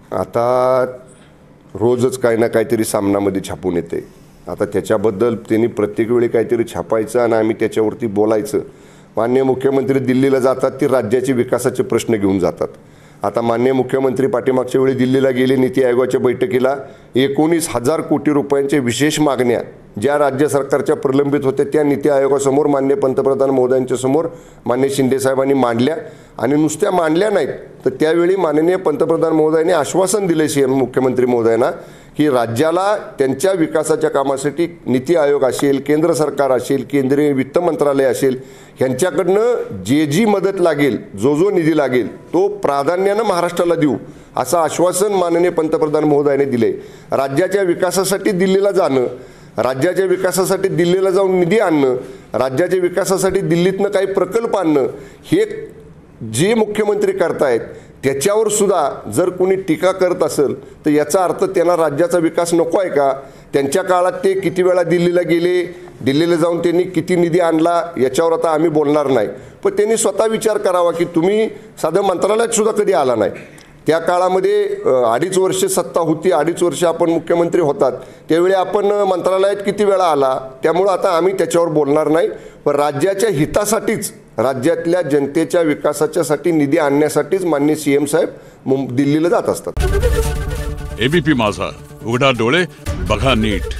आता रोजच काही ना काहीतरी सामनामध्ये छापून येते. आता त्याच्याबद्दल त्यांनी प्रत्येक वेळी काहीतरी छापायचं आणि आम्ही त्याच्यावरती बोलायचं. माननीय मुख्यमंत्री दिल्लीला जातात, ती राज्याचे विकासाचे प्रश्न घेऊन जातात. आता माननीय मुख्यमंत्री पाठीमागच्या वेळी दिल्लीला गेले नीती आयोगाच्या बैठकीला. 19,000 कोटी रुपयांचे विशेष मागण्या ज्या राज्य सरकारच्या प्रलंबित होत्या त्या नीती आयोगासमोर माननीय पंतप्रधान महोदयांच्या समोर माननीय शिंदे साहेबांनी मांडल्या. आणि नुसत्या मांडल्या नाहीत तर त्यावेळी माननीय पंतप्रधान महोदयांनी आश्वासन दिले सीएम मुख्यमंत्री महोदयांना की राज्याला त्यांच्या विकासाच्या कामासाठी नीती आयोग असेल, केंद्र सरकार असेल, केंद्रीय वित्त मंत्रालय असेल, ह्यांच्याकडनं जी मदत लागेल, जो निधी लागेल तो प्राधान्यानं महाराष्ट्राला देऊ असं आश्वासन माननीय पंतप्रधान महोदयांनी दिले. राज्याच्या विकासासाठी दिल्लीला जाणं, राज्याच्या विकासासाठी दिल्लीला जाऊन निधी आणणं, राज्याच्या विकासासाठी दिल्लीतनं काही प्रकल्प आणणं, हे जे मुख्यमंत्री करतायत त्याच्यावर सुद्धा जर कोणी टीका करत असेल तर याचा अर्थ त्यांना राज्याचा विकास नको आहे का? त्यांच्या काळात ते किती वेळा दिल्लीला गेले, दिल्लीला जाऊन त्यांनी किती निधी आणला याच्यावर आता आम्ही बोलणार नाही. पण त्यांनी स्वतः विचार करावा की तुम्ही साधं मंत्रालयात सुद्धा कधी आला नाही. त्या काळामध्ये 2.5 वर्ष सत्ता होती, 2.5 वर्ष आपण मुख्यमंत्री होतात, त्यावेळी आपण मंत्रालयात किती वेळा आला. त्यामुळं आता आम्ही त्याच्यावर बोलणार नाही. पण राज्याच्या हितासाठीच, राज्यातल्या जनतेच्या विकासाच्यासाठी निधी आणण्यासाठीच माननीय सीएम साहेब दिल्लीला जात असतात. एबीपी माझा, उघडा डोळे बघा नीट.